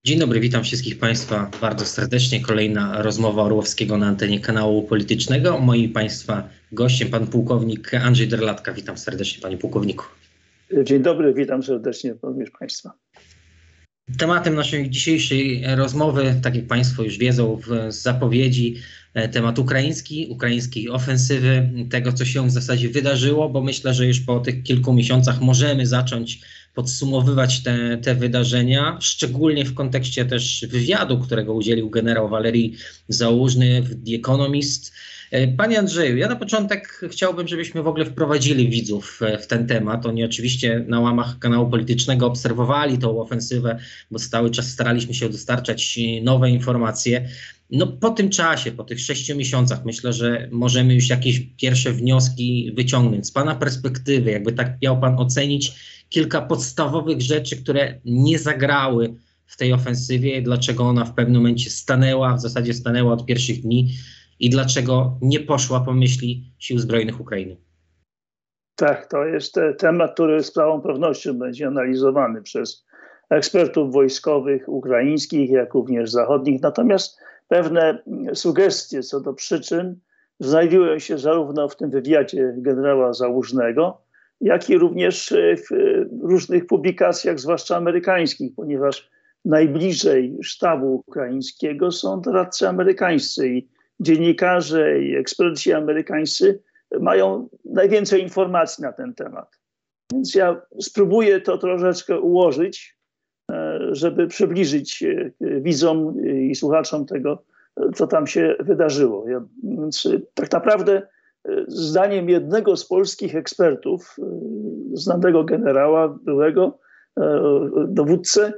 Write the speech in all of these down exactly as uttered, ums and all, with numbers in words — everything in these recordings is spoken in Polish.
Dzień dobry, witam wszystkich Państwa bardzo serdecznie. Kolejna rozmowa Orłowskiego na antenie kanału politycznego. Moim Państwa gościem pan pułkownik Andrzej Derlatka. Witam serdecznie, panie pułkowniku. Dzień dobry, witam serdecznie również Państwa. Tematem naszej dzisiejszej rozmowy, tak jak Państwo już wiedzą z zapowiedzi, temat ukraiński, ukraińskiej ofensywy, tego co się w zasadzie wydarzyło, bo myślę, że już po tych kilku miesiącach możemy zacząć podsumowywać te, te wydarzenia, szczególnie w kontekście też wywiadu, którego udzielił generał Walerii Załużny w The Economist. Panie Andrzeju, ja na początek chciałbym, żebyśmy w ogóle wprowadzili widzów w ten temat. Oni oczywiście na łamach kanału politycznego obserwowali tą ofensywę, bo cały czas staraliśmy się dostarczać nowe informacje. No po tym czasie, po tych sześciu miesiącach myślę, że możemy już jakieś pierwsze wnioski wyciągnąć. Z pana perspektywy, jakby tak miał pan ocenić kilka podstawowych rzeczy, które nie zagrały w tej ofensywie, dlaczego ona w pewnym momencie stanęła, w zasadzie stanęła od pierwszych dni i dlaczego nie poszła po myśli Sił Zbrojnych Ukrainy. Tak, to jest temat, który z całą pewnością będzie analizowany przez ekspertów wojskowych ukraińskich, jak również zachodnich. Natomiast pewne sugestie co do przyczyn znajdują się zarówno w tym wywiadzie generała Załużnego, jak i również w różnych publikacjach, zwłaszcza amerykańskich, ponieważ najbliżej sztabu ukraińskiego są doradcy amerykańscy i dziennikarze i eksperci amerykańscy mają najwięcej informacji na ten temat. Więc ja spróbuję to troszeczkę ułożyć, żeby przybliżyć widzom i słuchaczom tego, co tam się wydarzyło. Ja, więc tak naprawdę zdaniem jednego z polskich ekspertów, znanego generała, byłego dowódcę,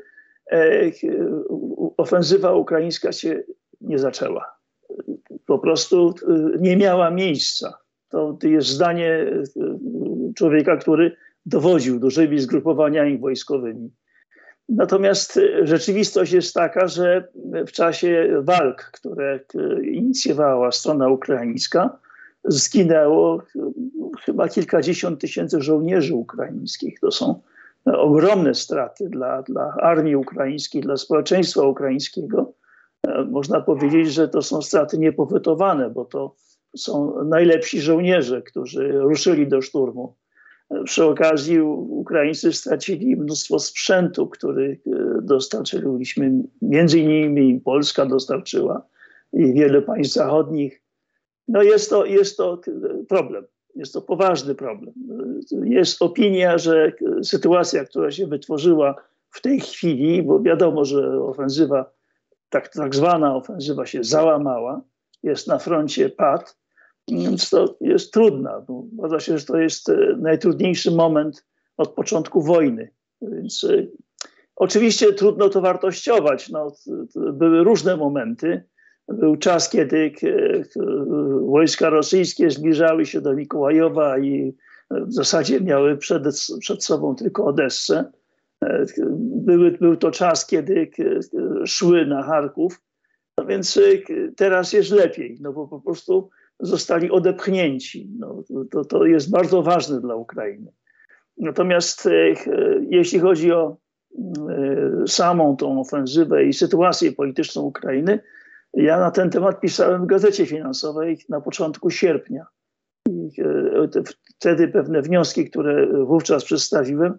ofensywa ukraińska się nie zaczęła. Po prostu nie miała miejsca. To jest zdanie człowieka, który dowodził dużymi zgrupowaniami wojskowymi. Natomiast rzeczywistość jest taka, że w czasie walk, które inicjowała strona ukraińska, zginęło chyba kilkadziesiąt tysięcy żołnierzy ukraińskich. To są ogromne straty dla, dla armii ukraińskiej, dla społeczeństwa ukraińskiego. Można powiedzieć, że to są straty niepowetowane, bo to są najlepsi żołnierze, którzy ruszyli do szturmu. Przy okazji Ukraińcy stracili mnóstwo sprzętu, który dostarczyliśmy, między innymi Polska dostarczyła i wiele państw zachodnich. No jest to, jest to problem, jest to poważny problem. Jest opinia, że sytuacja, która się wytworzyła w tej chwili, bo wiadomo, że ofensywa, tak, tak zwana ofensywa się załamała, jest na froncie pad, więc to jest trudna. Uważa się, że to jest najtrudniejszy moment od początku wojny. Więc y, oczywiście trudno to wartościować. No, były różne momenty. Był czas, kiedy wojska rosyjskie zbliżały się do Mikołajowa i w zasadzie miały przed, przed sobą tylko Odessę. Były, był to czas, kiedy szły na Charków. No więc teraz jest lepiej, no bo po prostu zostali odepchnięci. No, to, to jest bardzo ważne dla Ukrainy. Natomiast jeśli chodzi o samą tą ofensywę i sytuację polityczną Ukrainy, ja na ten temat pisałem w Gazecie Finansowej na początku sierpnia. I wtedy pewne wnioski, które wówczas przedstawiłem,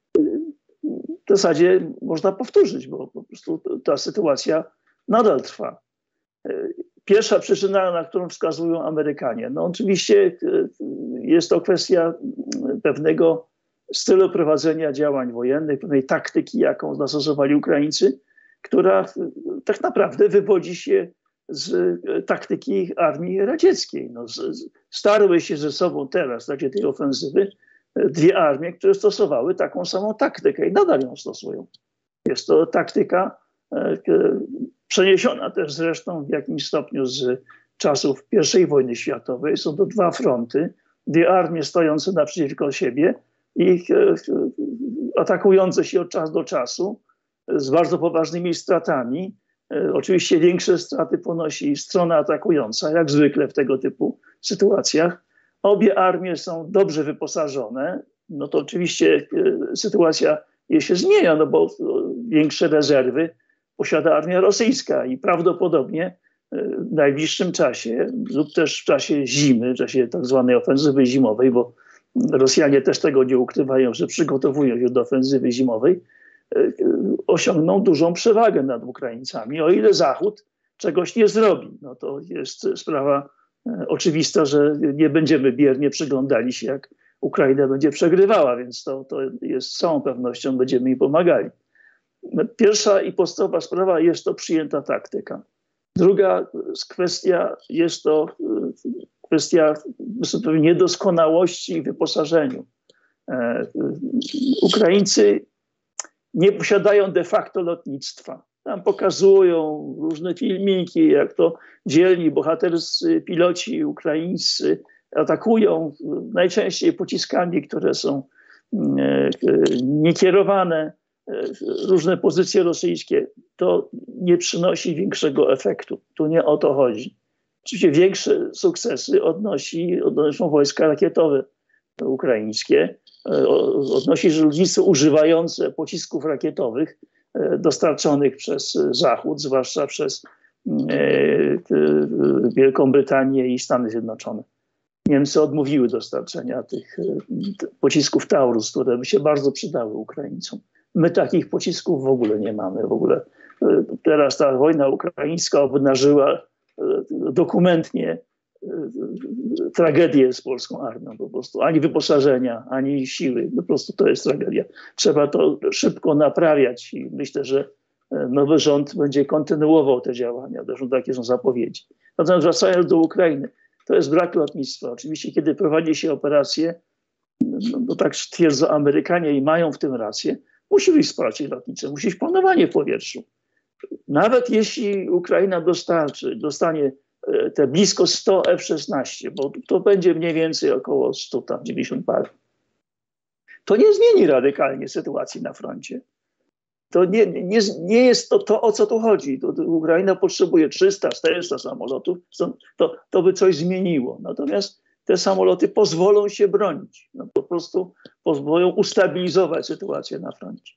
w zasadzie można powtórzyć, bo po prostu ta sytuacja nadal trwa. Pierwsza przyczyna, na którą wskazują Amerykanie, no oczywiście jest to kwestia pewnego stylu prowadzenia działań wojennych, pewnej taktyki, jaką zastosowali Ukraińcy, która tak naprawdę wywodzi się z taktyki armii radzieckiej. No, starły się ze sobą teraz w trakcie tej ofensywy dwie armie, które stosowały taką samą taktykę i nadal ją stosują. Jest to taktyka e, przeniesiona też zresztą w jakimś stopniu z czasów pierwszej wojny światowej. Są to dwa fronty, dwie armie stojące naprzeciwko siebie i e, atakujące się od czasu do czasu z bardzo poważnymi stratami. E, oczywiście większe straty ponosi strona atakująca, jak zwykle w tego typu sytuacjach. Obie armie są dobrze wyposażone, no to oczywiście e, sytuacja je się zmienia, no bo większe rezerwy posiada armia rosyjska i prawdopodobnie w najbliższym czasie lub też w czasie zimy, w czasie tak zwanej ofensywy zimowej, bo Rosjanie też tego nie ukrywają, że przygotowują się do ofensywy zimowej, osiągną dużą przewagę nad Ukraińcami. O ile Zachód czegoś nie zrobi, no to jest sprawa oczywista, że nie będziemy biernie przyglądali się, jak Ukraina będzie przegrywała, więc to, to jest z całą pewnością, będziemy im pomagali. Pierwsza i podstawowa sprawa jest to przyjęta taktyka. Druga kwestia jest to kwestia niedoskonałości w wyposażeniu. Ukraińcy nie posiadają de facto lotnictwa. Tam pokazują różne filmiki, jak to dzielni, bohaterscy piloci ukraińscy atakują najczęściej pociskami, które są niekierowane, różne pozycje rosyjskie. To nie przynosi większego efektu. Tu nie o to chodzi. Oczywiście większe sukcesy odnosi, odnoszą wojska rakietowe ukraińskie. Odnosi lotnictwo używające pocisków rakietowych dostarczonych przez Zachód, zwłaszcza przez Wielką Brytanię i Stany Zjednoczone. Niemcy odmówiły dostarczenia tych pocisków Taurus, które by się bardzo przydały Ukraińcom. My takich pocisków w ogóle nie mamy. W ogóle teraz ta wojna ukraińska obnażyła dokumentnie tragedię z polską armią. Po prostu ani wyposażenia, ani siły. Po prostu to jest tragedia. Trzeba to szybko naprawiać i myślę, że nowy rząd będzie kontynuował te działania. Zresztą takie są zapowiedzi. Natomiast wracając do Ukrainy, to jest brak lotnictwa. Oczywiście, kiedy prowadzi się operacje, no, no tak twierdzą Amerykanie i mają w tym rację, musi być wsparcie lotnicze, musi być panowanie w powietrzu. Nawet jeśli Ukraina dostarczy, dostanie te blisko sto F szesnaście, bo to będzie mniej więcej około sto, tam dziewięćdziesiąt par, to nie zmieni radykalnie sytuacji na froncie. To nie, nie, nie jest to, to, o co tu chodzi. To, to Ukraina potrzebuje trzysta czterysta samolotów, to, to by coś zmieniło. Natomiast te samoloty pozwolą się bronić. No, po prostu pozwolą ustabilizować sytuację na froncie.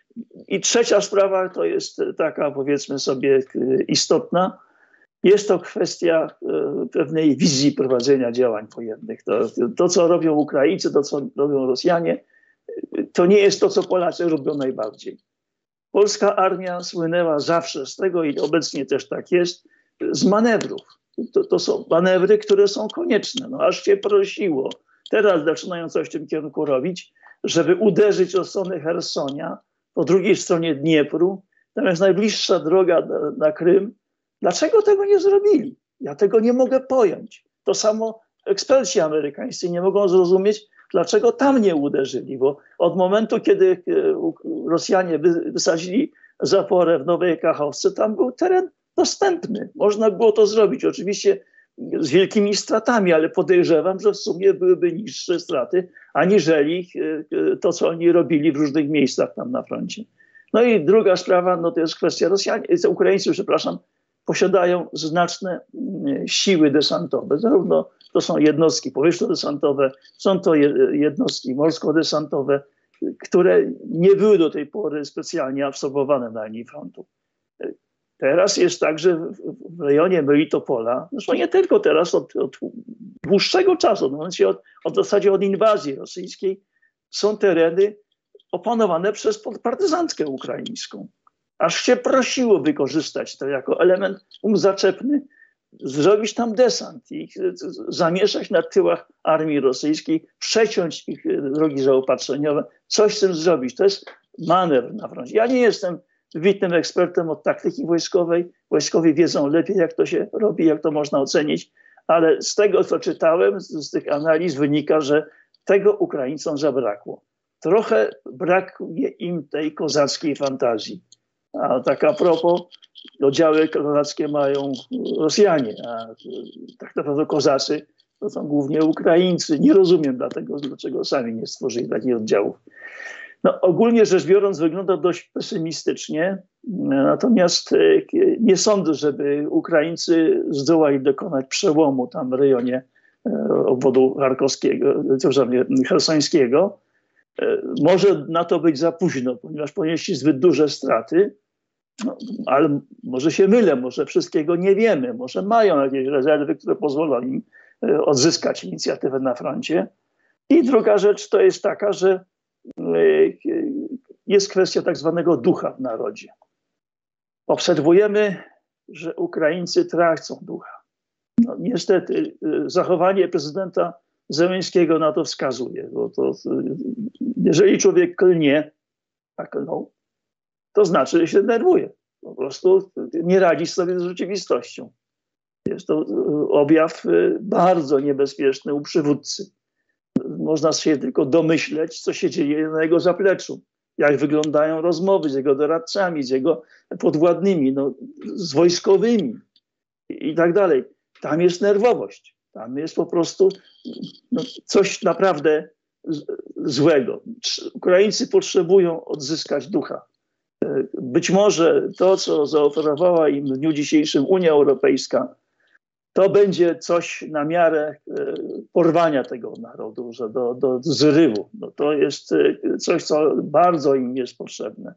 I trzecia sprawa to jest taka, powiedzmy sobie, istotna. Jest to kwestia pewnej wizji prowadzenia działań wojennych. To, to, co robią Ukraińcy, to, co robią Rosjanie, to nie jest to, co Polacy robią najbardziej. Polska armia słynęła zawsze z tego i obecnie też tak jest, z manewrów. To, to są manewry, które są konieczne. No, aż się prosiło. Teraz zaczynają coś w tym kierunku robić, żeby uderzyć o stronę Chersonia, po drugiej stronie Dniepru. Natomiast najbliższa droga na, na Krym. Dlaczego tego nie zrobili? Ja tego nie mogę pojąć. To samo eksperci amerykańscy nie mogą zrozumieć, dlaczego tam nie uderzyli, bo od momentu, kiedy Rosjanie wysadzili zaporę w Nowej Kachowce, tam był teren dostępny. Można było to zrobić. Oczywiście z wielkimi stratami, ale podejrzewam, że w sumie byłyby niższe straty, aniżeli to, co oni robili w różnych miejscach tam na froncie. No i druga sprawa, no to jest kwestia Rosjanie, Ukraińcy, przepraszam, posiadają znaczne siły desantowe. Zarówno to są jednostki powietrzno-desantowe, są to jednostki morsko-desantowe, które nie były do tej pory specjalnie absorbowane na linii frontu. Teraz jest tak, że w rejonie Melitopola, zresztą nie tylko teraz, od, od dłuższego czasu, od, od w zasadzie od inwazji rosyjskiej, są tereny opanowane przez partyzantkę ukraińską. Aż się prosiło wykorzystać to jako element zaczepny, zrobić tam desant i zamieszać na tyłach armii rosyjskiej, przeciąć ich drogi zaopatrzeniowe, coś z tym zrobić. To jest manewr na froncie. Ja nie jestem wybitnym ekspertem od taktyki wojskowej. Wojskowi wiedzą lepiej, jak to się robi, jak to można ocenić, ale z tego, co czytałem, z, z tych analiz wynika, że tego Ukraińcom zabrakło. Trochę brakuje im tej kozackiej fantazji. A tak a propos, oddziały kozackie mają Rosjanie, a tak naprawdę kozacy to są głównie Ukraińcy. Nie rozumiem dlatego, dlaczego sami nie stworzyli takich oddziałów. No, ogólnie rzecz biorąc wygląda dość pesymistycznie, natomiast nie sądzę, żeby Ukraińcy zdołali dokonać przełomu tam w rejonie obwodu charkowskiego, chersońskiego. Może na to być za późno, ponieważ ponieśli zbyt duże straty. No, ale może się mylę, może wszystkiego nie wiemy, może mają jakieś rezerwy, które pozwolą im odzyskać inicjatywę na froncie. I druga rzecz to jest taka, że jest kwestia tak zwanego ducha w narodzie. Obserwujemy, że Ukraińcy tracą ducha. No, niestety zachowanie prezydenta Zełenskiego na to wskazuje. Bo to, jeżeli człowiek klnie, a klnął, to znaczy, że się denerwuje. Po prostu nie radzi sobie z rzeczywistością. Jest to objaw bardzo niebezpieczny u przywódcy. Można się tylko domyśleć, co się dzieje na jego zapleczu. Jak wyglądają rozmowy z jego doradcami, z jego podwładnymi, no, z wojskowymi i tak dalej. Tam jest nerwowość. Tam jest po prostu no, coś naprawdę złego. Ukraińcy potrzebują odzyskać ducha. Być może to, co zaoferowała im w dniu dzisiejszym Unia Europejska, to będzie coś na miarę porwania tego narodu, że do, do zrywu. No to jest coś, co bardzo im jest potrzebne.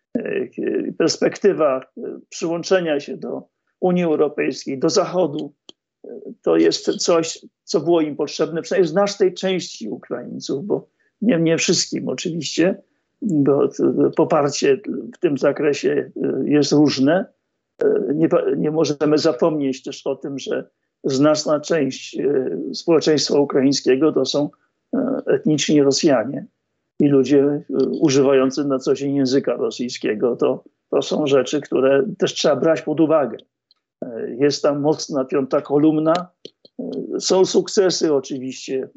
Perspektywa przyłączenia się do Unii Europejskiej, do Zachodu, to jest coś, co było im potrzebne, przynajmniej znacznej części Ukraińców, bo nie, nie wszystkim oczywiście, bo poparcie w tym zakresie jest różne. Nie, nie możemy zapomnieć też o tym, że znaczna część społeczeństwa ukraińskiego to są etniczni Rosjanie i ludzie używający na co dzień języka rosyjskiego. To, to są rzeczy, które też trzeba brać pod uwagę. Jest tam mocna piąta kolumna. Są sukcesy oczywiście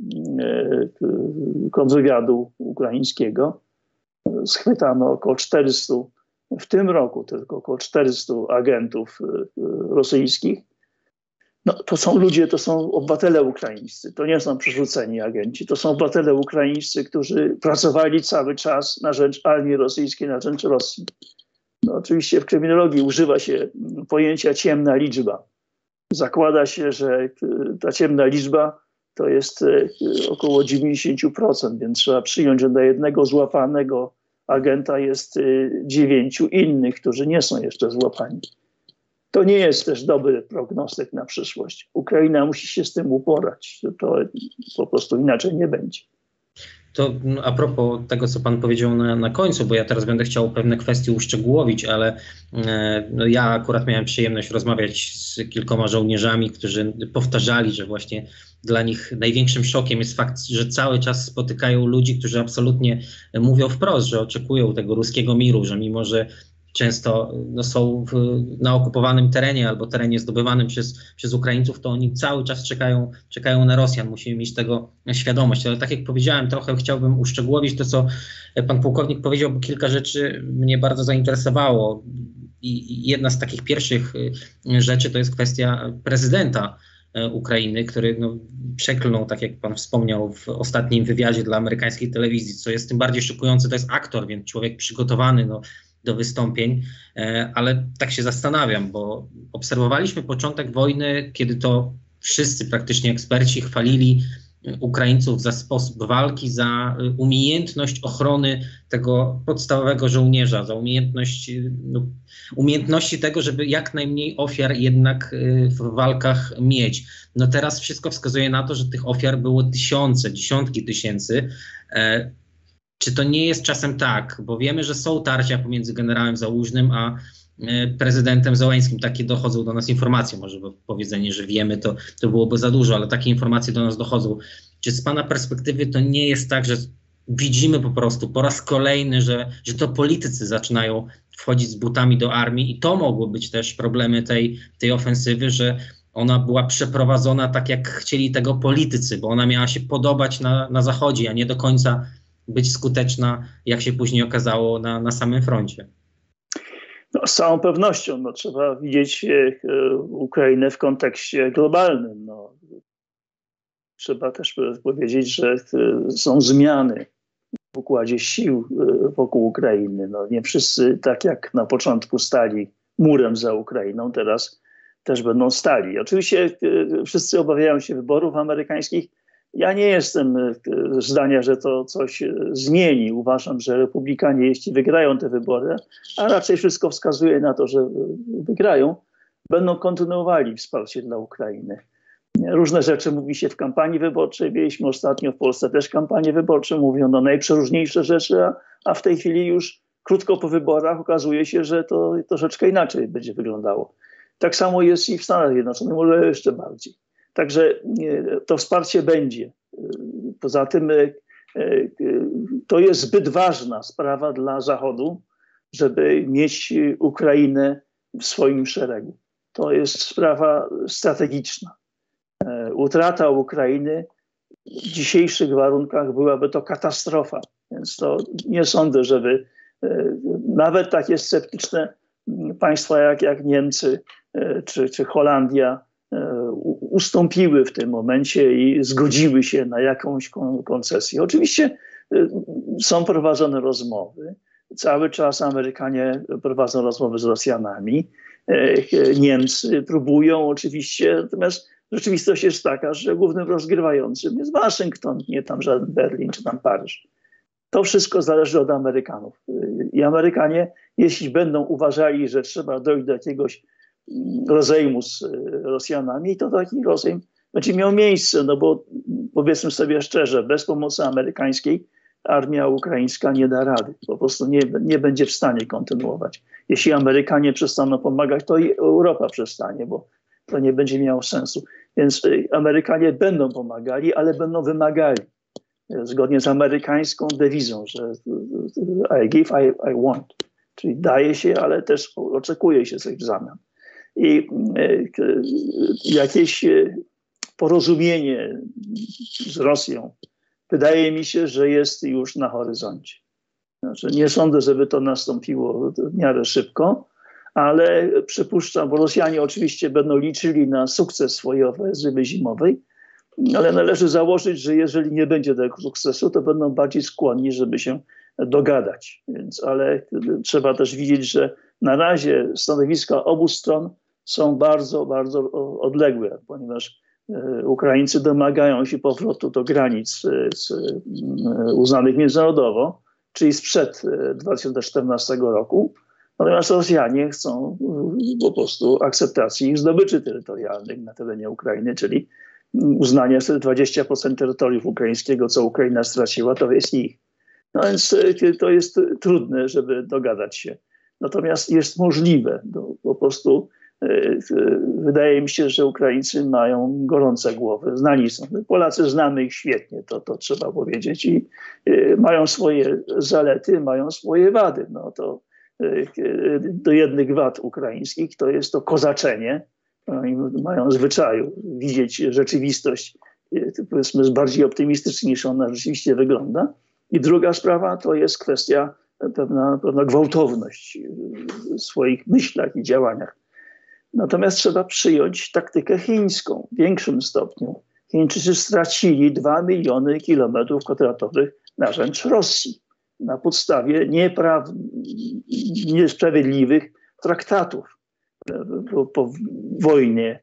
kontrwywiadu ukraińskiego. Schwytano około czterystu, w tym roku tylko około czterystu agentów rosyjskich. No, to są ludzie, to są obywatele ukraińscy, to nie są przerzuceni agenci, to są obywatele ukraińscy, którzy pracowali cały czas na rzecz armii rosyjskiej, na rzecz Rosji. No, oczywiście w kryminologii używa się pojęcia ciemna liczba. Zakłada się, że ta ciemna liczba to jest około dziewięćdziesiąt procent, więc trzeba przyjąć, że na jednego złapanego agenta jest dziewięciu innych, którzy nie są jeszcze złapani. To nie jest też dobry prognostyk na przyszłość. Ukraina musi się z tym uporać. To po prostu inaczej nie będzie. To no, a propos tego, co pan powiedział na, na końcu, bo ja teraz będę chciał pewne kwestie uszczegółowić, ale e, no, ja akurat miałem przyjemność rozmawiać z kilkoma żołnierzami, którzy powtarzali, że właśnie dla nich największym szokiem jest fakt, że cały czas spotykają ludzi, którzy absolutnie mówią wprost, że oczekują tego ruskiego miru, że mimo, że często no, są w, na okupowanym terenie albo terenie zdobywanym przez, przez Ukraińców, to oni cały czas czekają, czekają na Rosjan. Musimy mieć tego świadomość. Ale tak jak powiedziałem, trochę chciałbym uszczegółowić to, co pan pułkownik powiedział, bo kilka rzeczy mnie bardzo zainteresowało. I, i jedna z takich pierwszych rzeczy to jest kwestia prezydenta Ukrainy, który no, przeklnął, tak jak pan wspomniał, w ostatnim wywiadzie dla amerykańskiej telewizji, co jest tym bardziej szokujące, to jest aktor, więc człowiek przygotowany no, do wystąpień, ale tak się zastanawiam, bo obserwowaliśmy początek wojny, kiedy to wszyscy praktycznie eksperci chwalili Ukraińców za sposób walki, za umiejętność ochrony tego podstawowego żołnierza, za umiejętność, no, umiejętności tego, żeby jak najmniej ofiar jednak w walkach mieć. No teraz wszystko wskazuje na to, że tych ofiar było tysiące, dziesiątki tysięcy. Czy to nie jest czasem tak, bo wiemy, że są tarcia pomiędzy generałem Załużnym a prezydentem Zełenskim. Takie dochodzą do nas informacje, może powiedzenie, że wiemy, to, to byłoby za dużo, ale takie informacje do nas dochodzą. Czy z pana perspektywy to nie jest tak, że widzimy po prostu po raz kolejny, że, że to politycy zaczynają wchodzić z butami do armii i to mogły być też problemy tej, tej ofensywy, że ona była przeprowadzona tak, jak chcieli tego politycy, bo ona miała się podobać na, na Zachodzie, a nie do końca być skuteczna, jak się później okazało, na, na samym froncie. No, z całą pewnością no, trzeba widzieć e, Ukrainę w kontekście globalnym. No. Trzeba też powiedzieć, że e, są zmiany w układzie sił e, wokół Ukrainy. No, nie wszyscy, tak jak na początku stali murem za Ukrainą, teraz też będą stali. Oczywiście e, wszyscy obawiają się wyborów amerykańskich. Ja nie jestem zdania, że to coś zmieni. Uważam, że republikanie, jeśli wygrają te wybory, a raczej wszystko wskazuje na to, że wygrają, będą kontynuowali wsparcie dla Ukrainy. Różne rzeczy mówi się w kampanii wyborczej. Mieliśmy ostatnio w Polsce też kampanię wyborczą. Mówiono najprzeróżniejsze rzeczy, a, a w tej chwili już krótko po wyborach okazuje się, że to troszeczkę inaczej będzie wyglądało. Tak samo jest i w Stanach Zjednoczonych, może jeszcze bardziej. Także to wsparcie będzie. Poza tym to jest zbyt ważna sprawa dla Zachodu, żeby mieć Ukrainę w swoim szeregu. To jest sprawa strategiczna. Utrata Ukrainy w dzisiejszych warunkach byłaby to katastrofa. Więc to nie sądzę, żeby nawet takie sceptyczne państwa jak, jak Niemcy czy, czy Holandia ustąpiły w tym momencie i zgodziły się na jakąś koncesję. Oczywiście są prowadzone rozmowy. Cały czas Amerykanie prowadzą rozmowy z Rosjanami. Niemcy próbują oczywiście, natomiast rzeczywistość jest taka, że głównym rozgrywającym jest Waszyngton, nie tam żaden Berlin czy tam Paryż. To wszystko zależy od Amerykanów. I Amerykanie, jeśli będą uważali, że trzeba dojść do jakiegoś rozejmu z Rosjanami, to taki rozejm będzie miał miejsce, no bo powiedzmy sobie szczerze, bez pomocy amerykańskiej armia ukraińska nie da rady. Po prostu nie, nie będzie w stanie kontynuować. Jeśli Amerykanie przestaną pomagać, to i Europa przestanie, bo to nie będzie miało sensu. Więc Amerykanie będą pomagali, ale będą wymagali. Zgodnie z amerykańską dewizą, że I give, I, I want. Czyli daje się, ale też oczekuje się coś w zamian. I jakieś porozumienie z Rosją wydaje mi się, że jest już na horyzoncie. Znaczy, nie sądzę, żeby to nastąpiło w miarę szybko, ale przypuszczam, bo Rosjanie oczywiście będą liczyli na sukces swojej ofensywy zimowej, ale należy założyć, że jeżeli nie będzie tego sukcesu, to będą bardziej skłonni, żeby się dogadać. Więc, ale trzeba też widzieć, że na razie stanowiska obu stron są bardzo, bardzo odległe, ponieważ Ukraińcy domagają się powrotu do granic uznanych międzynarodowo, czyli sprzed dwa tysiące czternastego roku. Natomiast Rosjanie chcą po prostu akceptacji ich zdobyczy terytorialnych na terenie Ukrainy, czyli uznania, że dwadzieścia procent terytorium ukraińskiego, co Ukraina straciła, to jest ich. No więc to jest trudne, żeby dogadać się. Natomiast jest możliwe. No, po prostu wydaje mi się, że Ukraińcy mają gorące głowy. Znani są. Polacy znamy ich świetnie, to, to trzeba powiedzieć. I mają swoje zalety, mają swoje wady. No to do jednych wad ukraińskich to jest to kozaczenie. Oni mają zwyczaju widzieć rzeczywistość, powiedzmy, bardziej optymistycznie niż ona rzeczywiście wygląda. I druga sprawa to jest kwestia pewna, pewna gwałtowność w swoich myślach i działaniach. Natomiast trzeba przyjąć taktykę chińską w większym stopniu. Chińczycy stracili dwa miliony kilometrów kwadratowych na rzecz Rosji na podstawie niepraw... niesprawiedliwych traktatów po, po wojnie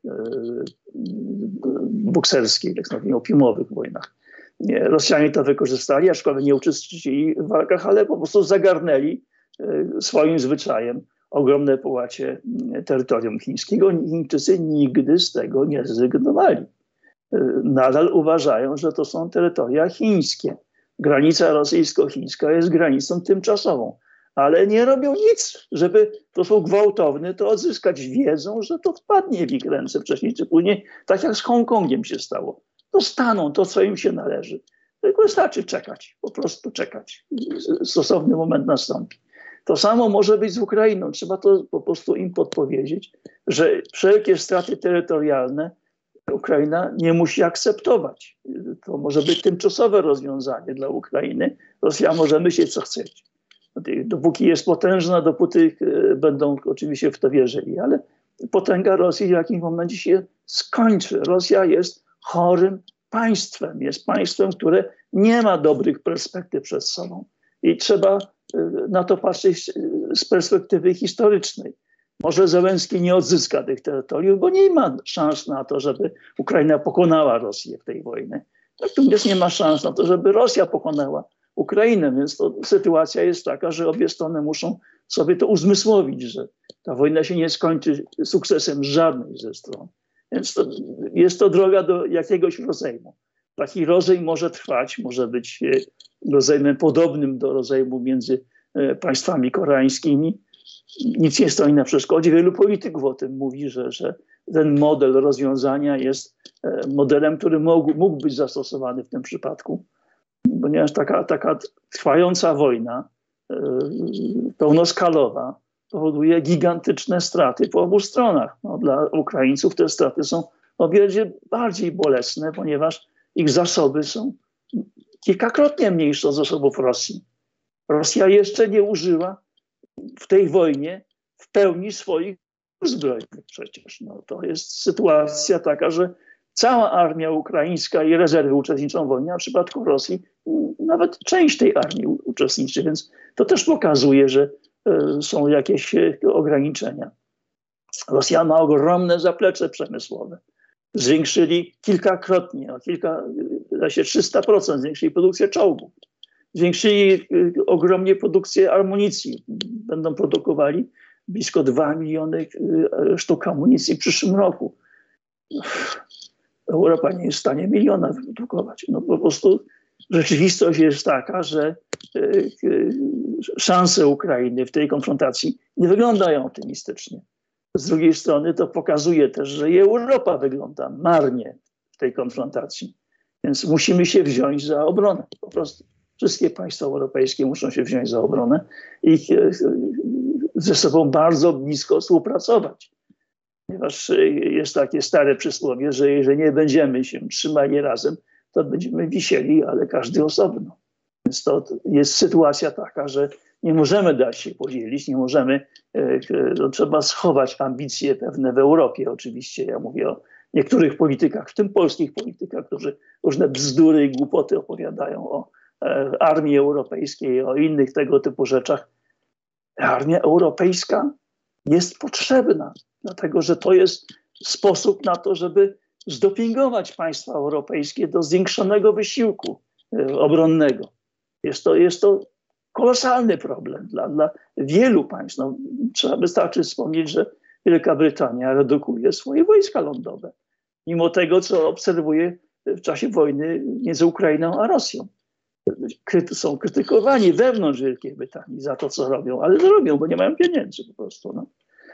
bokserskiej, tak zwanych opiumowych wojnach. Rosjanie to wykorzystali, aczkolwiek nie uczestniczyli w walkach, ale po prostu zagarnęli swoim zwyczajem ogromne połacie terytorium chińskiego. Chińczycy nigdy z tego nie zrezygnowali. Nadal uważają, że to są terytoria chińskie. Granica rosyjsko-chińska jest granicą tymczasową, ale nie robią nic, żeby to są gwałtowne, to odzyskać. Wiedzą, że to wpadnie w ich ręce wcześniej czy później, tak jak z Hongkongiem się stało. Dostaną to, co im się należy. Tylko wystarczy czekać, po prostu czekać. Stosowny moment nastąpi. To samo może być z Ukrainą. Trzeba to po prostu im podpowiedzieć, że wszelkie straty terytorialne Ukraina nie musi akceptować. To może być tymczasowe rozwiązanie dla Ukrainy. Rosja może myśleć, co chce. Dopóki jest potężna, dopóty będą oczywiście w to wierzyli, ale potęga Rosji w jakimś momencie się skończy. Rosja jest chorym państwem. Jest państwem, które nie ma dobrych perspektyw przed sobą. I trzeba na to patrzeć z perspektywy historycznej. Może Zełenski nie odzyska tych terytoriów, bo nie ma szans na to, żeby Ukraina pokonała Rosję w tej wojnie. Natomiast nie ma szans na to, żeby Rosja pokonała Ukrainę, więc to sytuacja jest taka, że obie strony muszą sobie to uzmysłowić, że ta wojna się nie skończy sukcesem żadnej ze stron. Więc to, jest to droga do jakiegoś rozejmu. Taki rozejm może trwać, może być rozejmem podobnym do rozejmu między państwami koreańskimi. Nic nie stoi na przeszkodzie. Wielu polityków o tym mówi, że, że ten model rozwiązania jest modelem, który mógł, mógł być zastosowany w tym przypadku, ponieważ taka, taka trwająca wojna, pełnoskalowa, powoduje gigantyczne straty po obu stronach. No, dla Ukraińców te straty są o wiele bardziej bolesne, ponieważ ich zasoby są kilkakrotnie mniejsze od zasobów Rosji. Rosja jeszcze nie użyła w tej wojnie w pełni swoich zbrojnych przecież. No, to jest sytuacja taka, że cała armia ukraińska i rezerwy uczestniczą w wojnie, a w przypadku Rosji nawet część tej armii uczestniczy, więc to też pokazuje, że y, są jakieś y, ograniczenia. Rosja ma ogromne zaplecze przemysłowe. Zwiększyli kilkakrotnie, o kilka, się trzysta procent zwiększyli produkcję czołgów. Zwiększyli y, ogromnie produkcję amunicji. Będą produkowali blisko dwa miliony y, sztuk amunicji w przyszłym roku. Europa nie jest w stanie miliona wyprodukować. No po prostu rzeczywistość jest taka, że y, y, szanse Ukrainy w tej konfrontacji nie wyglądają optymistycznie. Z drugiej strony to pokazuje też, że i Europa wygląda marnie w tej konfrontacji. Więc musimy się wziąć za obronę. Po prostu wszystkie państwa europejskie muszą się wziąć za obronę i y, ze sobą bardzo blisko współpracować. Ponieważ jest takie stare przysłowie, że jeżeli nie będziemy się trzymali razem, to będziemy wisieli, ale każdy osobno. Więc to jest sytuacja taka, że nie możemy dać się podzielić, nie możemy, no, trzeba schować ambicje pewne w Europie oczywiście. Ja mówię o niektórych politykach, w tym polskich politykach, którzy różne bzdury i głupoty opowiadają o armii europejskiej, o innych tego typu rzeczach. Armia europejska jest potrzebna, dlatego że to jest sposób na to, żeby zdopingować państwa europejskie do zwiększonego wysiłku obronnego. Jest to, jest to kolosalny problem dla, dla wielu państw. No, trzeba wystarczy wspomnieć, że Wielka Brytania redukuje swoje wojska lądowe, mimo tego, co obserwuje w czasie wojny między Ukrainą a Rosją. Kryty, są krytykowani wewnątrz Wielkiej Brytanii za to, co robią, ale to robią, bo nie mają pieniędzy po prostu. No.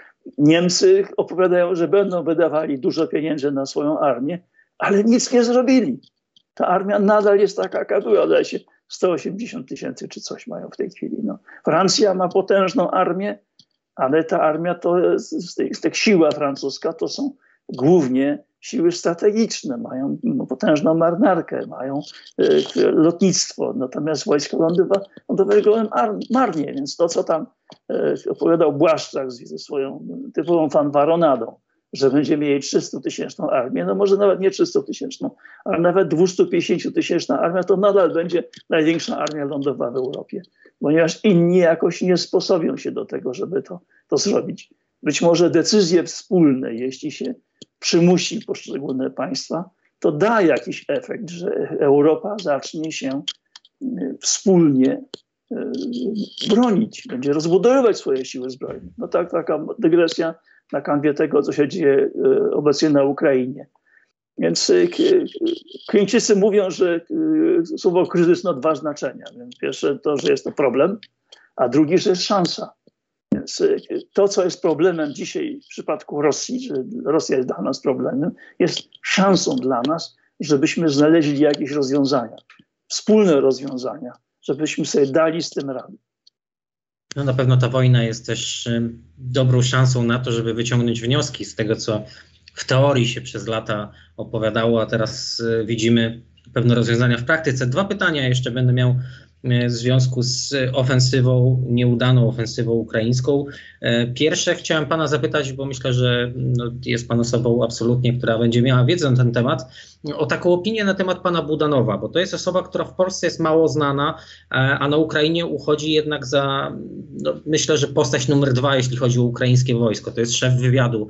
Niemcy opowiadają, że będą wydawali dużo pieniędzy na swoją armię, ale nic nie zrobili. Ta armia nadal jest taka, jaka była. Wydaje się, sto osiemdziesiąt tysięcy czy coś mają w tej chwili. No. Francja ma potężną armię, ale ta armia to, z tych, z tych siła francuska to są głównie siły strategiczne, mają potężną marynarkę, mają y, lotnictwo, natomiast wojska lądowe, lądowe wyglądają marnie, więc to, co tam y, opowiadał Błaszczak ze swoją typową fanfaronadą, że będziemy mieli trzystutysięczną armię, no może nawet nie trzystutysięczną, ale nawet dwiestupięćdziesięciotysięczna armia, to nadal będzie największa armia lądowa w Europie, ponieważ inni jakoś nie sposobią się do tego, żeby to, to zrobić. Być może decyzje wspólne, jeśli się przymusi poszczególne państwa, to da jakiś efekt, że Europa zacznie się wspólnie bronić, będzie rozbudowywać swoje siły zbrojne. No tak, taka dygresja na kanwie tego, co się dzieje obecnie na Ukrainie. Więc Chińczycy mówią, że słowo kryzys ma dwa znaczenia. Pierwsze to, że jest to problem, a drugie, że jest szansa. Więc to, co jest problemem dzisiaj w przypadku Rosji, że Rosja jest dla nas problemem, jest szansą dla nas, żebyśmy znaleźli jakieś rozwiązania, wspólne rozwiązania, żebyśmy sobie dali z tym radę. No na pewno ta wojna jest też dobrą szansą na to, żeby wyciągnąć wnioski z tego, co w teorii się przez lata opowiadało, a teraz widzimy pewne rozwiązania w praktyce. Dwa pytania jeszcze będę miał w związku z ofensywą, nieudaną ofensywą ukraińską. Pierwsze chciałem pana zapytać, bo myślę, że no, jest pan osobą absolutnie, która będzie miała wiedzę na ten temat, o taką opinię na temat pana Budanowa, bo to jest osoba, która w Polsce jest mało znana, a na Ukrainie uchodzi jednak za, no, myślę, że postać numer dwa, jeśli chodzi o ukraińskie wojsko. To jest szef wywiadu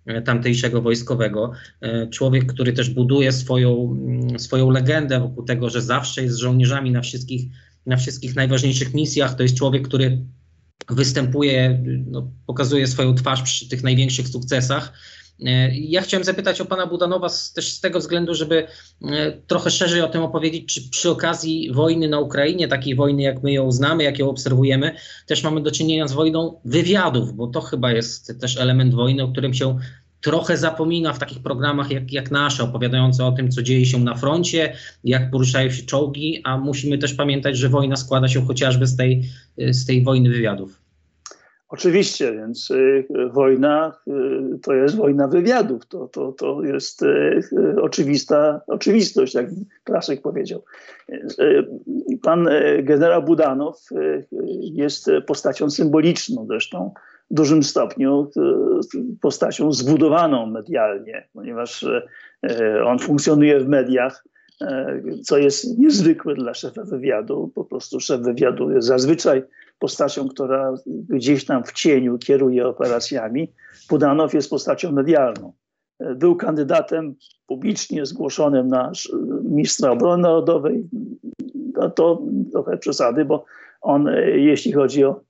tamtejszego wojskowego. Człowiek, który też buduje swoją, swoją legendę wokół tego, że zawsze jest z żołnierzami na wszystkich, na wszystkich najważniejszych misjach. To jest człowiek, który występuje, no, pokazuje swoją twarz przy tych największych sukcesach. Ja chciałem zapytać o pana Budanowa z, też z tego względu, żeby trochę szerzej o tym opowiedzieć, czy przy okazji wojny na Ukrainie, takiej wojny jak my ją znamy, jak ją obserwujemy, też mamy do czynienia z wojną wywiadów, bo to chyba jest też element wojny, o którym się trochę zapomina w takich programach jak, jak nasze, opowiadające o tym, co dzieje się na froncie, jak poruszają się czołgi, a musimy też pamiętać, że wojna składa się chociażby z tej, z tej wojny wywiadów. Oczywiście, więc y, wojna y, to jest wojna wywiadów. To, to, to jest y, oczywista oczywistość, jak klasyk powiedział. Y, pan y, generał Budanow y, jest postacią symboliczną, zresztą w dużym stopniu y, postacią zbudowaną medialnie, ponieważ y, on funkcjonuje w mediach, y, co jest niezwykłe dla szefa wywiadu. Po prostu szef wywiadu jest zazwyczaj postacią, która gdzieś tam w cieniu kieruje operacjami. Budanow jest postacią medialną. Był kandydatem publicznie zgłoszonym na ministra obrony narodowej. No to trochę przesady, bo on, jeśli chodzi o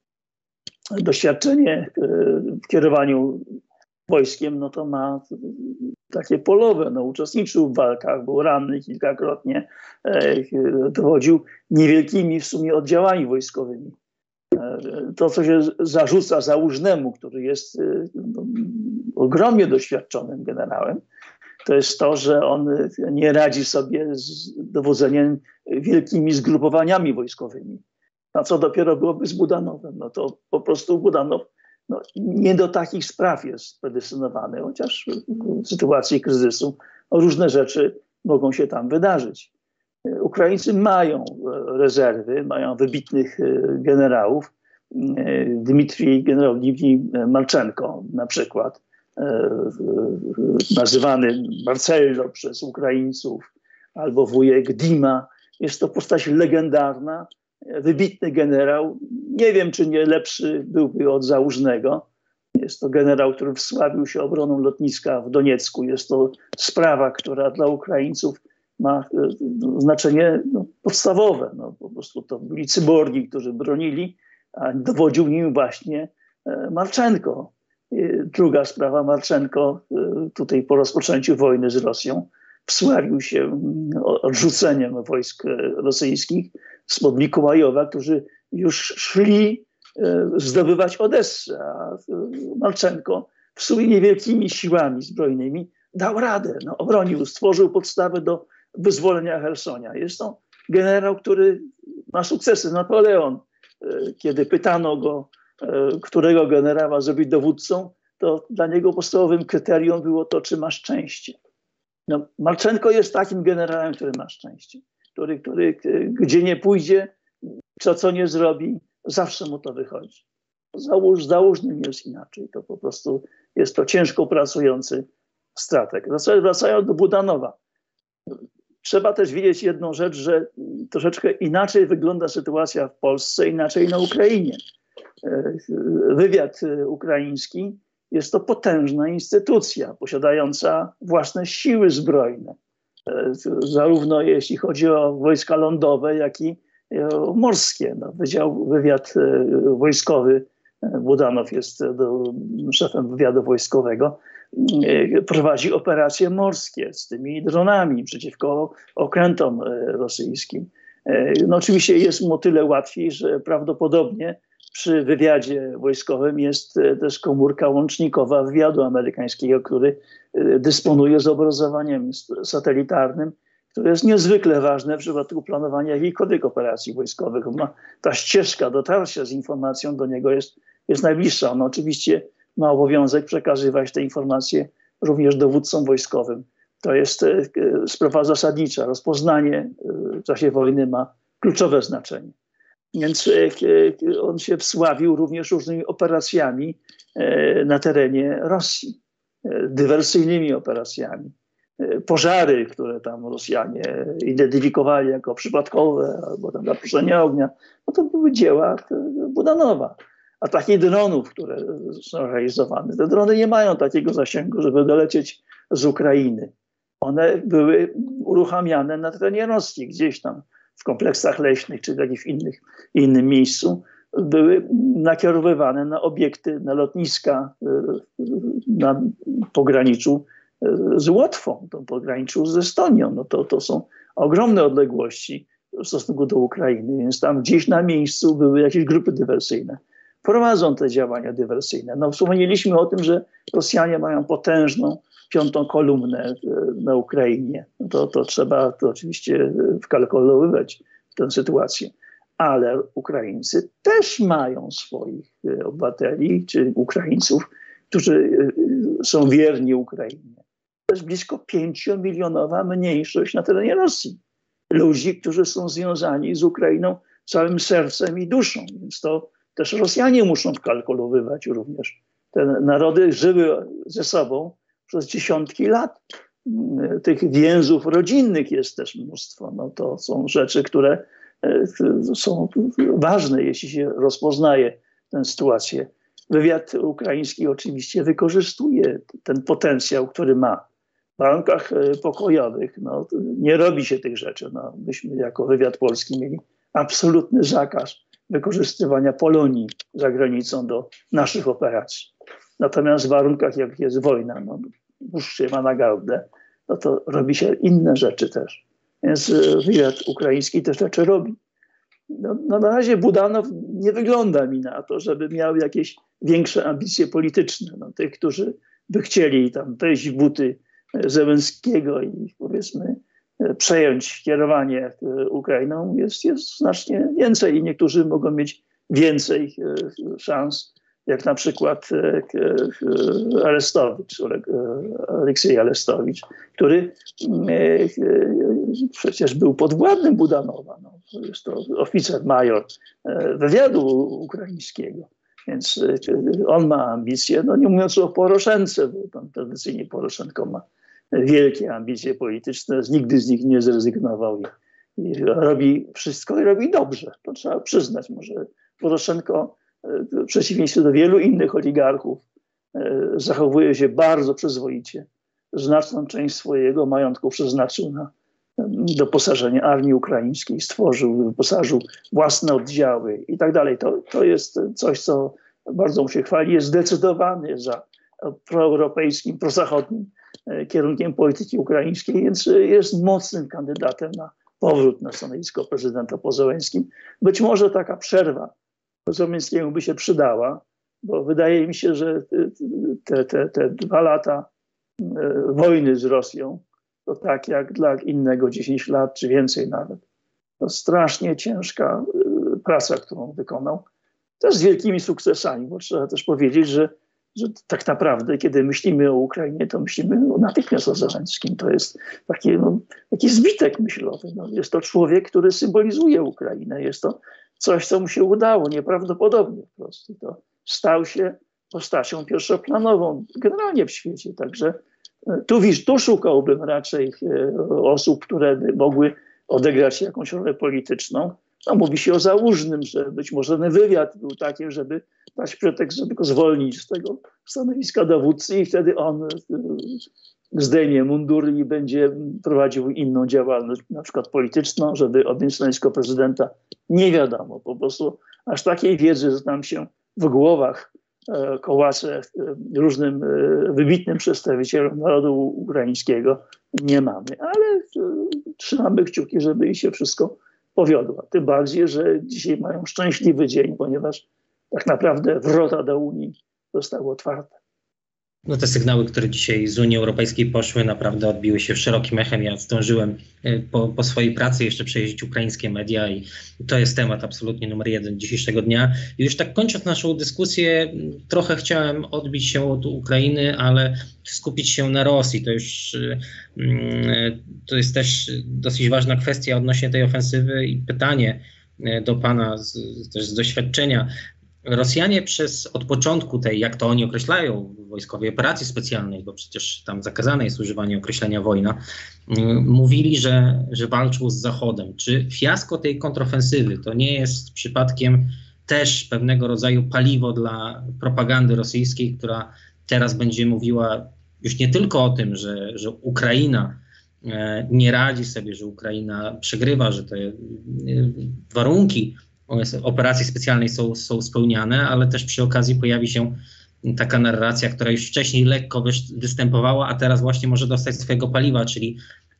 doświadczenie w kierowaniu wojskiem, no to ma takie polowe. No, uczestniczył w walkach, był ranny kilkakrotnie, dowodził niewielkimi w sumie oddziałami wojskowymi. To, co się zarzuca Załużnemu, który jest no, ogromnie doświadczonym generałem, to jest to, że on nie radzi sobie z dowodzeniem wielkimi zgrupowaniami wojskowymi. A co dopiero byłoby z Budanowem? No to po prostu Budanow no, nie do takich spraw jest predestynowany, chociaż w sytuacji kryzysu różne rzeczy mogą się tam wydarzyć. Ukraińcy mają rezerwy, mają wybitnych generałów. Dmitrij, generał Dmitrij Marczenko na przykład, nazywany Marcello przez Ukraińców, albo wujek Dima. Jest to postać legendarna, wybitny generał. Nie wiem, czy nie lepszy byłby od Załużnego. Jest to generał, który wsławił się obroną lotniska w Doniecku. Jest to sprawa, która dla Ukraińców ma znaczenie no, podstawowe. No, po prostu to byli cyborgi, którzy bronili, a dowodził nim właśnie Marczenko. Druga sprawa, Marczenko tutaj po rozpoczęciu wojny z Rosją wsławił się odrzuceniem wojsk rosyjskich spod Mikołajowa, którzy już szli zdobywać Odessę, a Marczenko w sumie niewielkimi siłami zbrojnymi dał radę, no, obronił, stworzył podstawę do wyzwolenia Chersonia. Jest to generał, który ma sukcesy. Napoleon, kiedy pytano go, którego generała zrobić dowódcą, to dla niego podstawowym kryterium było to, czy ma szczęście. No, Marczenko jest takim generałem, który ma szczęście, który, który gdzie nie pójdzie, co co nie zrobi, zawsze mu to wychodzi. Załóż, Załużnym jest inaczej. To po prostu jest to ciężko pracujący strateg. Wracając do Budanowa. Trzeba też wiedzieć jedną rzecz, że troszeczkę inaczej wygląda sytuacja w Polsce, inaczej na Ukrainie. Wywiad ukraiński jest to potężna instytucja posiadająca własne siły zbrojne. Zarówno jeśli chodzi o wojska lądowe, jak i morskie. No, wydział, wywiad wojskowy, Budanow jest do, szefem wywiadu wojskowego, prowadzi operacje morskie z tymi dronami przeciwko okrętom rosyjskim. No oczywiście jest mu tyle łatwiej, że prawdopodobnie przy wywiadzie wojskowym jest też komórka łącznikowa wywiadu amerykańskiego, który dysponuje zobrazowaniem satelitarnym, które jest niezwykle ważne w przypadku planowania jakichkolwiek operacji wojskowych. Ma, ta ścieżka dotarcia z informacją do niego jest, jest najbliższa. On oczywiście ma obowiązek przekazywać te informacje również dowódcom wojskowym. To jest e, sprawa zasadnicza. Rozpoznanie w czasie wojny ma kluczowe znaczenie. Więc e, on się wsławił również różnymi operacjami e, na terenie Rosji, e, dywersyjnymi operacjami. Pożary, które tam Rosjanie identyfikowali jako przypadkowe, albo tam zaproszenie ognia, no to były dzieła Budanowa. ataki dronów, które są realizowane. Te drony nie mają takiego zasięgu, żeby dolecieć z Ukrainy. One były uruchamiane na terenie Rosji, gdzieś tam w kompleksach leśnych czy w jakimś innych, innym miejscu. Były nakierowywane na obiekty, na lotniska na pograniczu z Łotwą, to pograniczu z Estonią. No to, to są ogromne odległości w stosunku do Ukrainy, więc tam gdzieś na miejscu były jakieś grupy dywersyjne. Prowadzą te działania dywersyjne. No, wspomnieliśmy o tym, że Rosjanie mają potężną piątą kolumnę na Ukrainie. To, to trzeba to oczywiście wkalkulowywać tę sytuację. Ale Ukraińcy też mają swoich obywateli, czy Ukraińców, którzy są wierni Ukrainie. To jest blisko pięciomilionowa mniejszość na terenie Rosji. Ludzi, którzy są związani z Ukrainą całym sercem i duszą. Więc to też Rosjanie muszą kalkulowywać również. Te narody żyły ze sobą przez dziesiątki lat. Tych więzów rodzinnych jest też mnóstwo. No to są rzeczy, które są ważne, jeśli się rozpoznaje tę sytuację. Wywiad ukraiński oczywiście wykorzystuje ten potencjał, który ma. W warunkach pokojowych no, nie robi się tych rzeczy. No, myśmy jako wywiad polski mieli absolutny zakaz wykorzystywania Polonii za granicą do naszych operacji. Natomiast w warunkach, jak jest wojna, no, burz się ma na gardle, no to robi się inne rzeczy też. Więc wywiad ukraiński te rzeczy robi. No, no na razie Budanow nie wygląda mi na to, żeby miał jakieś większe ambicje polityczne. No, tych, którzy by chcieli tam wejść w buty Zełenskiego i powiedzmy przejąć kierowanie Ukrainą jest, jest znacznie więcej i niektórzy mogą mieć więcej szans, jak na przykład Arestowicz, Aleksiej Arestowicz, który przecież był podwładnym Budanowa. No, jest to oficer major wywiadu ukraińskiego. Więc on ma ambicje, no nie mówiąc o Poroszence, bo tam tradycyjnie Poroszenko ma wielkie ambicje polityczne, nigdy z nich nie zrezygnował i, i robi wszystko i robi dobrze. To trzeba przyznać. Może Poroszenko w przeciwieństwie do wielu innych oligarchów zachowuje się bardzo przyzwoicie. Znaczną część swojego majątku przeznaczył na doposażenie armii ukraińskiej, stworzył, wyposażył własne oddziały i tak dalej. To, to jest coś, co bardzo mu się chwali. Jest zdecydowany za proeuropejskim, prozachodnim kierunkiem polityki ukraińskiej, więc jest mocnym kandydatem na powrót na stanowisko prezydenta po Zełenskim. Być może taka przerwa Zełenskiemu by się przydała, bo wydaje mi się, że te, te, te dwa lata wojny z Rosją to tak jak dla innego dziesięć lat, czy więcej nawet. To strasznie ciężka praca, którą wykonał. Też z wielkimi sukcesami, bo trzeba też powiedzieć, że, że tak naprawdę, kiedy myślimy o Ukrainie, to myślimy natychmiast o Zełenskim. To jest taki, no, taki zbitek myślowy. No, jest to człowiek, który symbolizuje Ukrainę. Jest to coś, co mu się udało nieprawdopodobnie po prostu. To stał się postacią pierwszoplanową generalnie w świecie. Także tu, tu szukałbym raczej osób, które by mogły odegrać jakąś rolę polityczną. No, mówi się o Załużnym, że być może ten wywiad był taki, żeby dać pretekst, żeby go zwolnić z tego stanowiska dowódcy i wtedy on zdejmie mundur i będzie prowadził inną działalność, na przykład polityczną, żeby objąć stanowisko prezydenta. Nie wiadomo, po prostu aż takiej wiedzy, że tam się w głowach kołacze różnym wybitnym przedstawicielom narodu ukraińskiego nie mamy, ale trzymamy kciuki, żeby ich się wszystko powiodło. Tym bardziej, że dzisiaj mają szczęśliwy dzień, ponieważ tak naprawdę wrota do Unii zostały otwarte. No te sygnały, które dzisiaj z Unii Europejskiej poszły, naprawdę odbiły się w szerokim echem. Ja zdążyłem po, po swojej pracy jeszcze przejeździć ukraińskie media i to jest temat absolutnie numer jeden dzisiejszego dnia. I już tak kończąc naszą dyskusję, trochę chciałem odbić się od Ukrainy, ale skupić się na Rosji. To już to jest też dosyć ważna kwestia odnośnie tej ofensywy i pytanie do pana z, też z doświadczenia. Rosjanie przez od początku tej, jak to oni określają, wojskowej operacji specjalnej, bo przecież tam zakazane jest używanie określenia wojna, mówili, że, że walczą z Zachodem. Czy fiasko tej kontrofensywy to nie jest przypadkiem też pewnego rodzaju paliwo dla propagandy rosyjskiej, która teraz będzie mówiła już nie tylko o tym, że, że Ukraina nie radzi sobie, że Ukraina przegrywa, że te warunki operacji specjalnej są, są spełniane, ale też przy okazji pojawi się taka narracja, która już wcześniej lekko występowała, a teraz właśnie może dostać swojego paliwa, czyli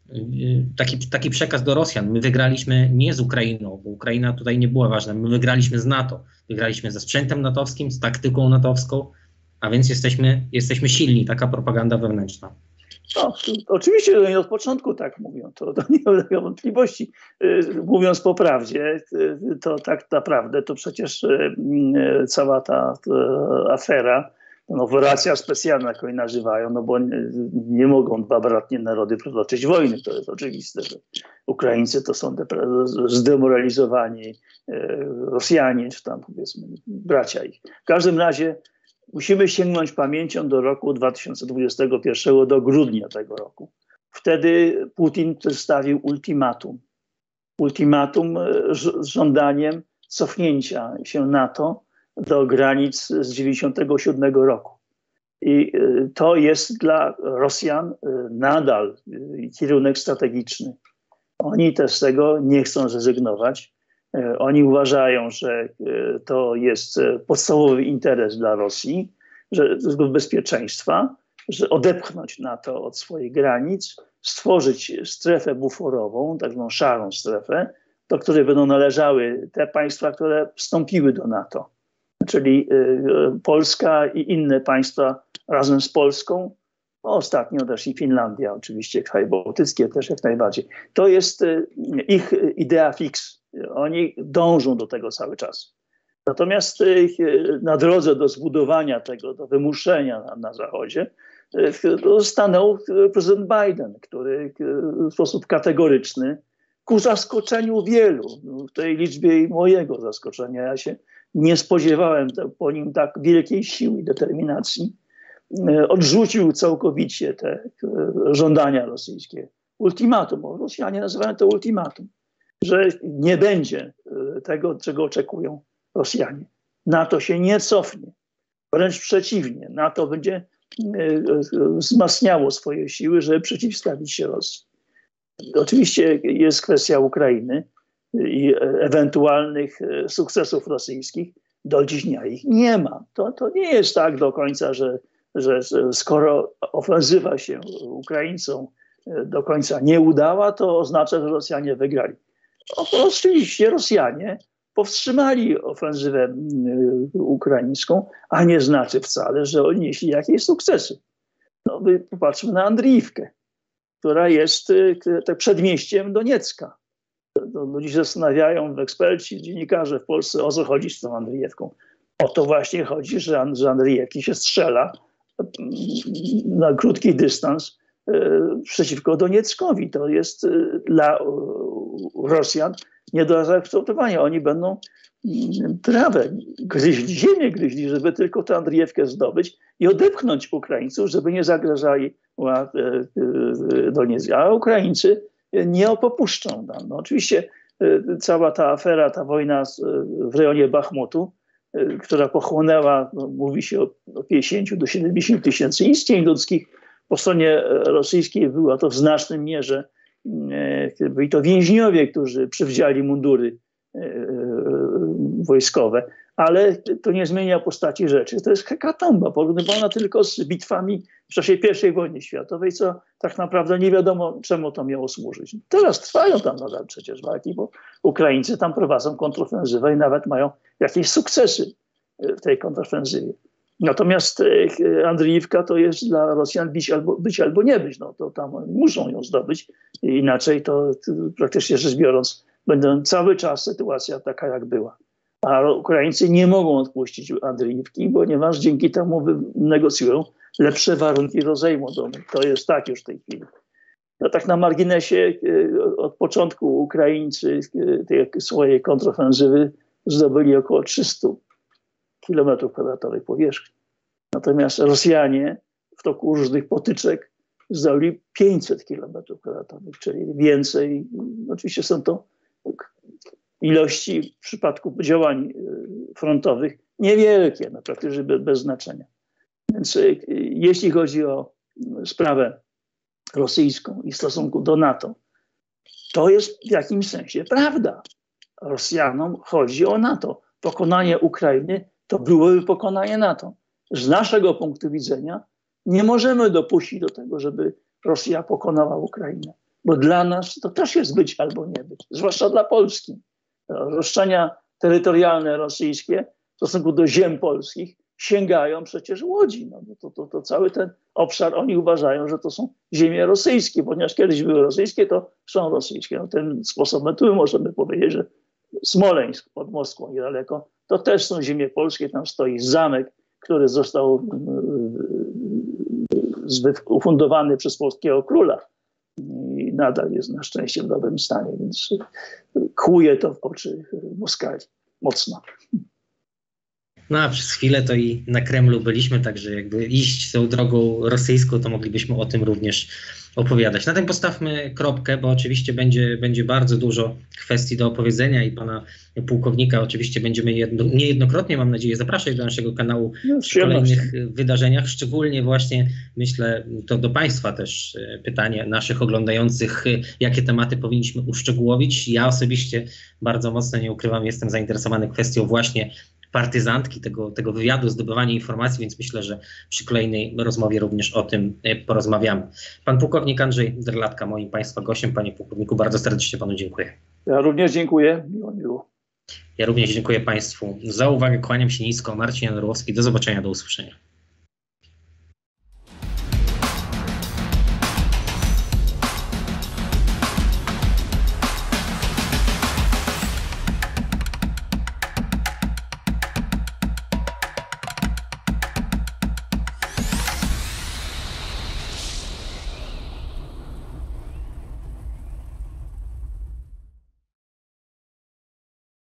taki, taki przekaz do Rosjan. My wygraliśmy nie z Ukrainą, bo Ukraina tutaj nie była ważna, my wygraliśmy z NATO. Wygraliśmy ze sprzętem natowskim, z taktyką natowską, a więc jesteśmy, jesteśmy silni. Taka propaganda wewnętrzna. No, oczywiście oni od początku tak mówią, to, to nie ulega wątpliwości. Mówiąc po prawdzie, to tak naprawdę to przecież cała ta afera, no, operacja specjalna, jak oni nazywają, no bo nie, nie mogą dwa bratnie narody protoczyć wojny, to jest oczywiste, że Ukraińcy to są zdemoralizowani Rosjanie, czy tam powiedzmy bracia ich. W każdym razie musimy sięgnąć pamięcią do roku dwa tysiące dwudziestego pierwszego, do grudnia tego roku. Wtedy Putin przedstawił ultimatum. Ultimatum z żądaniem cofnięcia się NATO do granic z tysiąc dziewięćset dziewięćdziesiątego siódmego roku. I to jest dla Rosjan nadal kierunek strategiczny. Oni też z tego nie chcą zrezygnować. Oni uważają, że to jest podstawowy interes dla Rosji, że bezpieczeństwa, że odepchnąć NATO od swoich granic, stworzyć strefę buforową, tak zwaną szarą strefę, do której będą należały te państwa, które wstąpiły do NATO. Czyli Polska i inne państwa razem z Polską, ostatnio też i Finlandia, oczywiście kraje bałtyckie też jak najbardziej. To jest ich idea fix. Oni dążą do tego cały czas. Natomiast na drodze do zbudowania tego, do wymuszenia na, na Zachodzie stanął prezydent Biden, który w sposób kategoryczny, ku zaskoczeniu wielu, w tej liczbie i mojego zaskoczenia, ja się nie spodziewałem po nim tak wielkiej siły i determinacji, odrzucił całkowicie te żądania rosyjskie. Ultimatum, bo Rosjanie nazywają to ultimatum, że nie będzie tego, czego oczekują Rosjanie. NATO się nie cofnie, wręcz przeciwnie. NATO będzie wzmacniało swoje siły, żeby przeciwstawić się Rosji. Oczywiście jest kwestia Ukrainy i ewentualnych sukcesów rosyjskich. Do dziś dnia ich nie ma. To, to nie jest tak do końca, że, że skoro ofensywa się Ukraińcom do końca nie udała, to oznacza, że Rosjanie wygrali. Oczywiście Rosjanie powstrzymali ofensywę ukraińską, a nie znaczy wcale, że odnieśli jakieś sukcesy. No, popatrzmy na Andriiwkę, która jest przedmieściem Doniecka. Ludzie się zastanawiają, eksperci, dziennikarze w Polsce, o co chodzi z tą Andriiewką. O to właśnie chodzi, że z Andriiewki się strzela na krótki dystans przeciwko Donieckowi. To jest dla Rosjan nie do zaakceptowania. Oni będą trawę gryźli, ziemię gryźli, żeby tylko tę Andriiewkę zdobyć i odepchnąć Ukraińców, żeby nie zagrażali Donieckowi. A Ukraińcy nie popuszczą tam. No, oczywiście cała ta afera, ta wojna w rejonie Bachmutu, która pochłonęła, no, mówi się o, o pięćdziesięciu do siedemdziesięciu tysięcy istnień ludzkich, po stronie rosyjskiej była to w znacznej mierze, byli to więźniowie, którzy przywdziali mundury wojskowe, ale to nie zmienia postaci rzeczy. To jest hekatomba, porównywana tylko z bitwami w czasie pierwszej wojny światowej, co tak naprawdę nie wiadomo, czemu to miało służyć. Teraz trwają tam nadal przecież walki, bo Ukraińcy tam prowadzą kontrofensywę i nawet mają jakieś sukcesy w tej kontrofensywie. Natomiast Andriiwka to jest dla Rosjan być albo, być albo nie być. No, to tam muszą ją zdobyć, inaczej to praktycznie rzecz biorąc będzie cały czas sytuacja taka, jak była. A Ukraińcy nie mogą odpuścić Andriiwki, ponieważ dzięki temu negocjują lepsze warunki rozejmu domu. To jest tak już w tej chwili. No tak na marginesie, od początku Ukraińcy tej swojej kontrofensywy zdobyli około trzysta kilometrów kwadratowych powierzchni. Natomiast Rosjanie w toku różnych potyczek zdobyli pięćset kilometrów kwadratowych, czyli więcej. Oczywiście są to ilości w przypadku działań frontowych niewielkie, no praktycznie bez znaczenia. Więc jeśli chodzi o sprawę rosyjską i w stosunku do NATO, to jest w jakimś sensie prawda. Rosjanom chodzi o NATO. Pokonanie Ukrainy to byłoby pokonanie NATO. Z naszego punktu widzenia nie możemy dopuścić do tego, żeby Rosja pokonała Ukrainę, bo dla nas to też jest być albo nie być, zwłaszcza dla Polski. Roszczenia terytorialne rosyjskie w stosunku do ziem polskich sięgają przecież Łodzi. No, to, to, to cały ten obszar oni uważają, że to są ziemie rosyjskie, ponieważ kiedyś były rosyjskie, to są rosyjskie. No, tym sposobem tu możemy powiedzieć, że Smoleńsk pod Moskwą niedaleko, to też są ziemie polskie, tam stoi zamek, który został ufundowany przez polskiego króla i nadal jest na szczęście w dobrym stanie, więc kłuje to w oczy Moskali mocno. No a przez chwilę to i na Kremlu byliśmy, także jakby iść tą drogą rosyjską, to moglibyśmy o tym również opowiadać. Na tym postawmy kropkę, bo oczywiście będzie, będzie bardzo dużo kwestii do opowiedzenia i pana pułkownika oczywiście będziemy jedno, niejednokrotnie, mam nadzieję, zapraszać do naszego kanału no, w kolejnych wydarzeniach. Szczególnie właśnie myślę, to do państwa też pytanie naszych oglądających, jakie tematy powinniśmy uszczegółowić. Ja osobiście bardzo mocno, nie ukrywam, jestem zainteresowany kwestią właśnie partyzantki, tego, tego wywiadu, zdobywania informacji, więc myślę, że przy kolejnej rozmowie również o tym porozmawiamy. Pan pułkownik Andrzej Derlatka, moim państwa gościem. Panie pułkowniku, bardzo serdecznie panu dziękuję. Ja również dziękuję. Miło, miło. Ja również dziękuję państwu za uwagę. Kłaniam się nisko. Marcin Orłowski. Do zobaczenia, do usłyszenia.